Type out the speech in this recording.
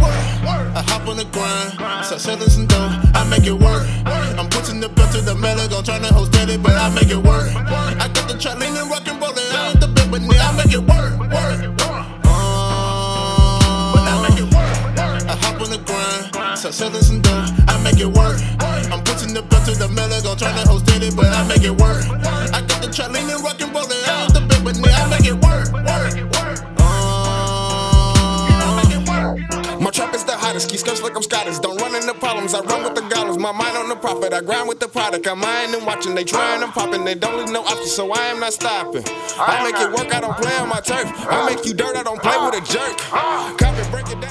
I hop on the grind, start selling some dough, I make it work. I'm pushing the belt to the metal, gon' tryna hold steady, but I make it work. I got the trap leaning, rockin', rollin', I ain't the bit with me, I make it work. I hop on the grind, start selling some dough, I make it work. I'm pushing the belt to the metal, gon' tryna hold steady, but I make it work. I got the trap leaning, rockin', rollin', I ain't the bit with me, I make it work. My trap is the hottest, keep skirts like I'm Scottish. Don't run into problems, I run with the goblins. My mind on the profit, I grind with the product. I'm eyeing and watching, they trying, I'm popping. They don't leave no options, so I am not stopping. I make it work, I don't play on my turf. I make you dirt, I don't play with a jerk. Copy, break it down.